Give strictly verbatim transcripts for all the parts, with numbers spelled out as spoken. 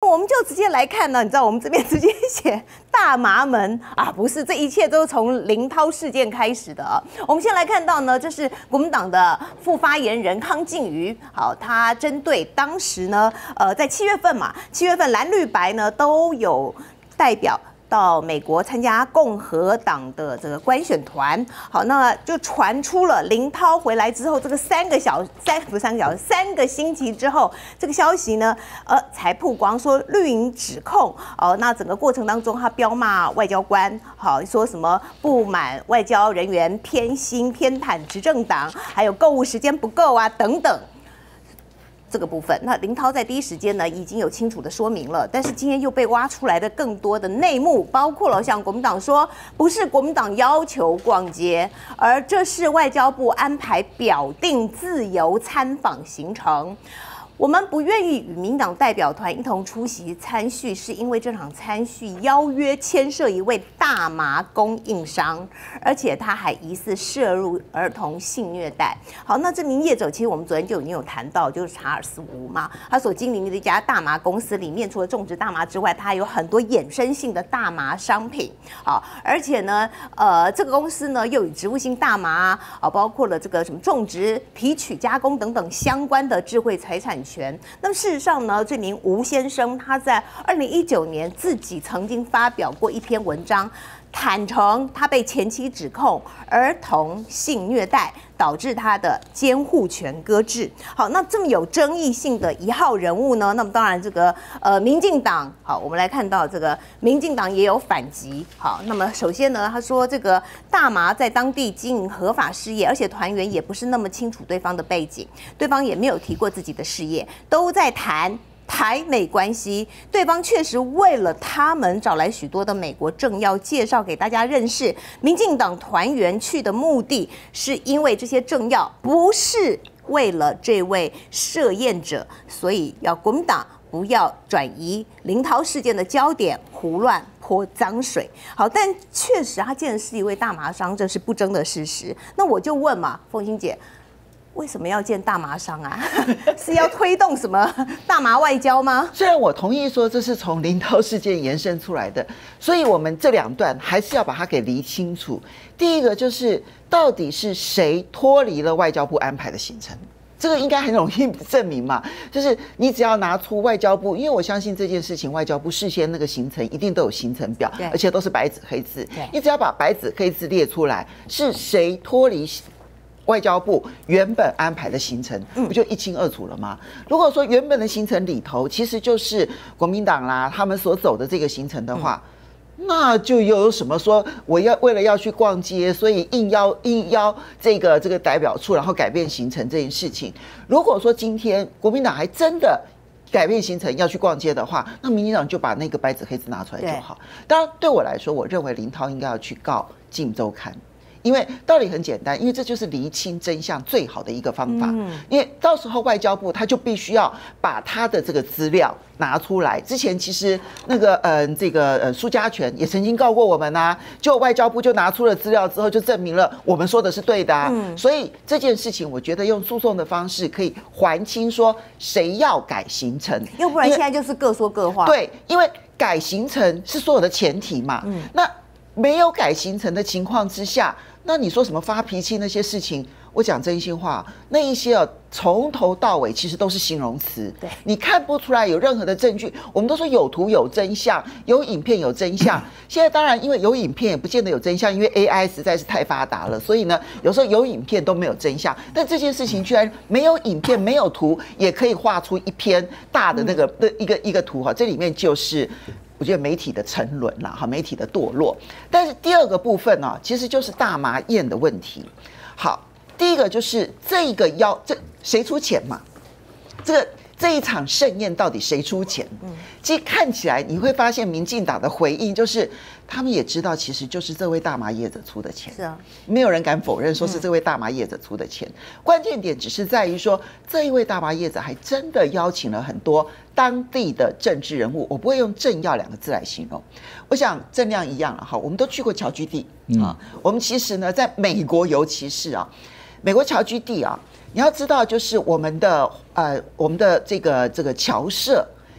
我们就直接来看呢，你知道我们这边直接写大麻门啊，不是，这一切都是从林涛事件开始的啊。我们先来看到呢，这是国民党的副发言人康靖瑜，好，他针对当时呢，呃，在七月份嘛，七月份蓝绿白呢都有代表到美国参加共和党的这个观选团，好，那就传出了林涛回来之后，这个三个小三不是三个小时，三个星期之后，这个消息呢，呃，才曝光说绿营指控，哦，那整个过程当中他彪骂外交官，好，说什么不满外交人员偏心偏袒执政党，还有购物时间不够啊等等。这个部分，那林涛在第一时间呢已经有清楚的说明了，但是今天又被挖出来的更多的内幕，包括了像国民党说，不是国民党要求逛街，而这是外交部安排表定自由参访行程。我们不愿意与民党代表团一同出席参叙，是因为这场参叙邀约牵涉一位大麻供应商，而且他还疑似涉入儿童性虐待。好，那这名业者其实我们昨天就已经有谈到，就是查尔斯吴嘛，他所经营的一家大麻公司里面，除了种植大麻之外，它还有很多衍生性的大麻商品。好，而且呢，呃，这个公司呢又以植物性大麻啊，包括了这个什么种植、提取、加工等等相关的智慧财产权。那么事实上呢，这名吴先生他在二零一九年自己曾经发表过一篇文章，坦诚他被前妻指控儿童性虐待，导致他的监护权搁置。好，那这么有争议性的一号人物呢，那么当然这个呃民进党，好，我们来看到这个民进党也有反击。好，那么首先呢，他说这个大麻在当地经营合法事业，而且团员也不是那么清楚对方的背景，对方也没有提过自己的事业，都在谈台美关系，对方确实为了他们找来许多的美国政要介绍给大家认识。民进党团员去的目的是因为这些政要不是为了这位涉验者，所以要国民党不要转移林涛事件的焦点，胡乱泼脏水。好，但确实他竟然是一位大麻商，这是不争的事实。那我就问嘛，凤馨姐，为什么要建大麻商啊？是要推动什么大麻外交吗？ 虽然我同意说这是从林涛事件延伸出来的，所以我们这两段还是要把它给理清楚。第一个就是到底是谁脱离了外交部安排的行程，这个应该很容易证明嘛。就是你只要拿出外交部，因为我相信这件事情，外交部事先那个行程一定都有行程表，而且都是白纸黑字。你只要把白纸黑字列出来，是谁脱离外交部原本安排的行程，不就一清二楚了吗？如果说原本的行程里头其实就是国民党啦，他们所走的这个行程的话，嗯、那就又有什么说我要为了要去逛街，所以硬邀硬邀这个这个代表处，然后改变行程这件事情。如果说今天国民党还真的改变行程要去逛街的话，那民进党就把那个白纸黑字拿出来就好。当然，对我来说，我认为林涛应该要去告《镜周刊》。因为道理很简单，因为这就是厘清真相最好的一个方法。嗯、因为到时候外交部他就必须要把他的这个资料拿出来。之前其实那个呃这个呃苏家全也曾经告过我们啊，就外交部就拿出了资料之后，就证明了我们说的是对的啊。嗯、所以这件事情，我觉得用诉讼的方式可以还清，说谁要改行程， 要不然现在就是各说各话。 对，因为改行程是所有的前提嘛。嗯、那没有改行程的情况之下，那你说什么发脾气那些事情，我讲真心话，那一些啊，从头到尾其实都是形容词，对，你看不出来有任何的证据。我们都说有图有真相，有影片有真相。现在当然因为有影片也不见得有真相，因为 A I 实在是太发达了，所以呢，有时候有影片都没有真相。但这件事情居然没有影片没有图，也可以画出一篇大的那个的一个一个图哈，这里面就是。我觉得媒体的沉沦啦，哈，媒体的堕落。但是第二个部分呢、啊，其实就是大麻宴的问题。好，第一个就是这个邀这谁出钱嘛？这个这一场盛宴到底谁出钱？嗯，其实看起来你会发现，民进党的回应就是他们也知道，其实就是这位大麻业者出的钱。是啊，没有人敢否认说是这位大麻业者出的钱。嗯、关键点只是在于说，这一位大麻业者还真的邀请了很多当地的政治人物，我不会用政要两个字来形容。我想郑亮一样了哈，我们都去过侨居地啊。嗯、我们其实呢，在美国尤其是啊，美国侨居地啊，你要知道，就是我们的呃，我们的这个这个侨社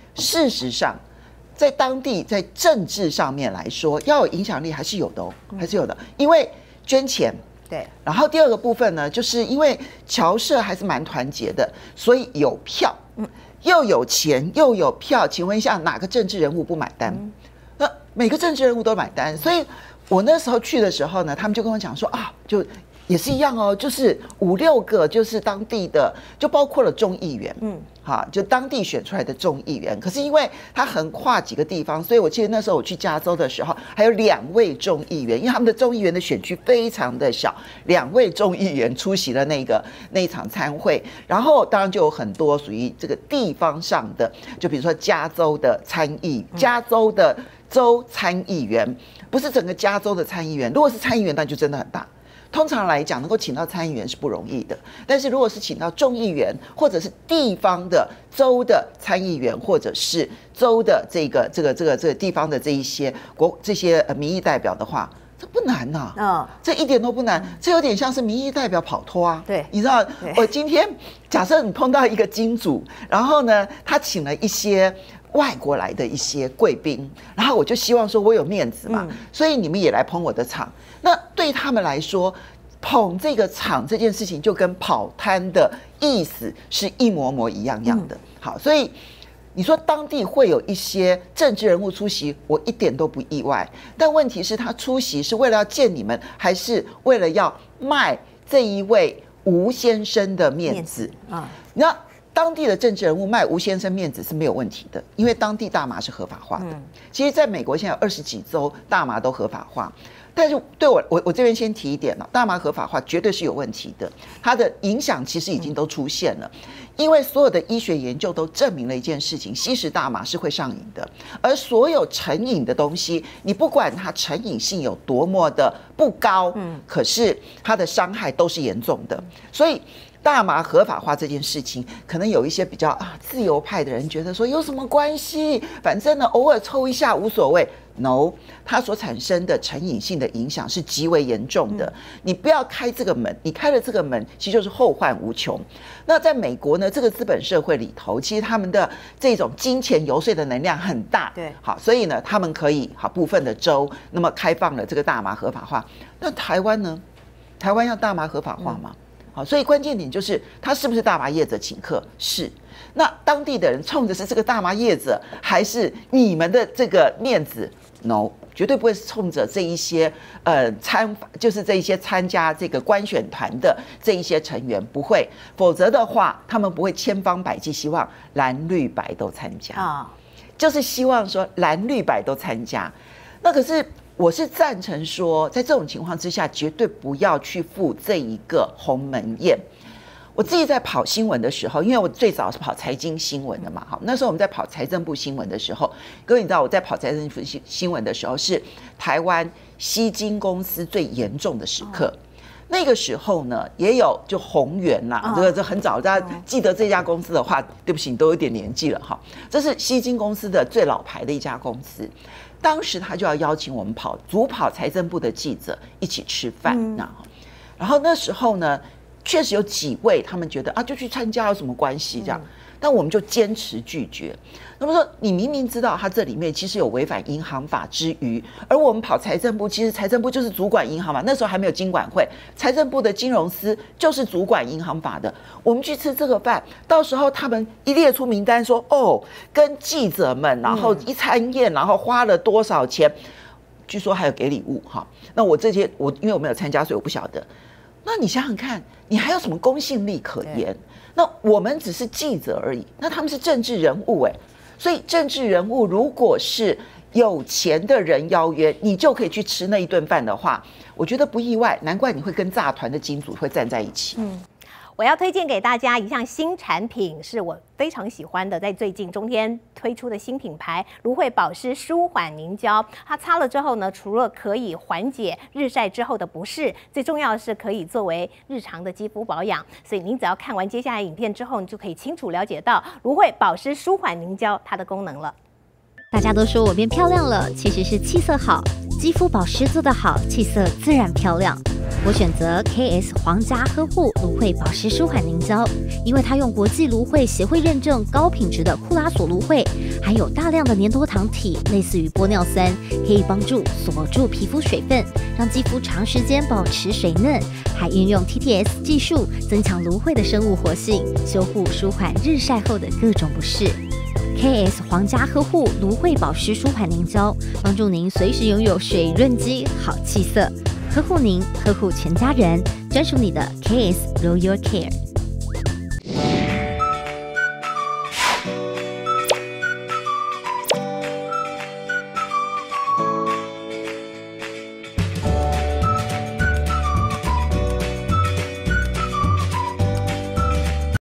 事实上，在当地在政治上面来说，要有影响力还是有的哦，还是有的，因为捐钱。 对， 然后第二个部分呢，就是因为侨社还是蛮团结的，所以有票，嗯，又有钱又有票，请问一下哪个政治人物不买单？嗯、那每个政治人物都买单，所以我那时候去的时候呢，他们就跟我讲说啊，就也是一样哦，就是五六个就是当地的，就包括了众议员，嗯，哈，就当地选出来的众议员。可是因为他横跨几个地方，所以我记得那时候我去加州的时候，还有两位众议员，因为他们的众议员的选区非常的小，两位众议员出席了那个那一场参会。然后当然就有很多属于这个地方上的，就比如说加州的参议，加州的州参议员，不是整个加州的参议员。如果是参议员，那就真的很大。通常来讲，能够请到参议员是不容易的，但是如果是请到众议员，或者是地方的州的参议员，或者是州的这个这个这个这个地方的这一些国这些呃民意代表的话，这不难呐、啊，哦，这一点都不难，这有点像是民意代表跑脱啊。 对， 你知道，我今天假设你碰到一个金主，然后呢，他请了一些外国来的一些贵宾，然后我就希望说我有面子嘛，嗯、所以你们也来捧我的场。那对他们来说，捧这个场这件事情就跟跑摊的意思是一模模一样样的。嗯、好，所以你说当地会有一些政治人物出席，我一点都不意外。但问题是，他出席是为了要见你们，还是为了要卖这一位吴先生的面子啊？那当地的政治人物卖吴先生面子是没有问题的，因为当地大麻是合法化的。嗯、其实，在美国现在有二十几州大麻都合法化。但是对我，我我这边先提一点了，大麻合法化绝对是有问题的，它的影响其实已经都出现了，因为所有的医学研究都证明了一件事情：吸食大麻是会上瘾的，而所有成瘾的东西，你不管它成瘾性有多么的不高，嗯，可是它的伤害都是严重的，所以。大麻合法化这件事情，可能有一些比较啊自由派的人觉得说有什么关系？反正呢，偶尔抽一下无所谓。No， 它所产生的成瘾性的影响是极为严重的。你不要开这个门，你开了这个门，其实就是后患无穷。那在美国呢，这个资本社会里头，其实他们的这种金钱游说的能量很大。 对， 好，所以呢，他们可以好部分的州那么开放了这个大麻合法化。那台湾呢？台湾要大麻合法化吗？嗯好，所以关键点就是他是不是大麻业者请客？是。那当地的人冲的是这个大麻业者，还是你们的这个面子 ？No， 绝对不会是冲着这一些呃参，就是这一些参加这个观选团的这一些成员，不会。否则的话，他们不会千方百计希望蓝绿白都参加啊，就是希望说蓝绿白都参加。那可是。我是赞成说，在这种情况之下，绝对不要去赴这一个鸿门宴。我自己在跑新闻的时候，因为我最早是跑财经新闻的嘛，好，那时候我们在跑财政部新闻的时候，各位你知道我在跑财政部新闻的时候，是台湾吸金公司最严重的时刻。那个时候呢，也有就宏源啦，这个这很早，大家记得这家公司的话，对不起，你都有点年纪了哈。这是吸金公司的最老牌的一家公司。当时他就要邀请我们跑主跑财政部的记者一起吃饭，嗯、然后那时候呢，确实有几位他们觉得啊，就去参加有什么关系这样，嗯、但我们就坚持拒绝。那么说，你明明知道他这里面其实有违反银行法之余，而我们跑财政部，其实财政部就是主管银行嘛，那时候还没有金管会，财政部的金融司就是主管银行法的。我们去吃这个饭，到时候他们一列出名单说，哦，跟记者们，然后一餐宴，然后花了多少钱，据说还有给礼物哈。那我这些我因为我没有参加，所以我不晓得。那你想想看，你还有什么公信力可言？那我们只是记者而已，那他们是政治人物哎、欸。所以政治人物如果是有钱的人邀约，你就可以去吃那一顿饭的话，我觉得不意外，难怪你会跟炸团的金主会站在一起。嗯， 我要推荐给大家一项新产品，是我非常喜欢的，在最近中天推出的新品牌芦荟保湿舒缓凝胶。它擦了之后呢，除了可以缓解日晒之后的不适，最重要的是可以作为日常的肌肤保养。所以您只要看完接下来影片之后，你就可以清楚了解到芦荟保湿舒缓凝胶它的功能了。 大家都说我变漂亮了，其实是气色好，肌肤保湿做得好，气色自然漂亮。 我选择 K S 皇家呵护芦荟保湿舒缓凝胶，因为它用国际芦荟协会认证高品质的库拉索芦荟，含有大量的粘多糖体，类似于玻尿酸，可以帮助锁住皮肤水分，让肌肤长时间保持水嫩，还运用 T T S 技术增强芦荟的生物活性，修护舒缓日晒后的各种不适。K S 皇家呵护芦荟保湿舒缓凝胶，帮助您随时拥有水润肌好气色，呵护您，呵护全家人，专属你的 K S Royal Care。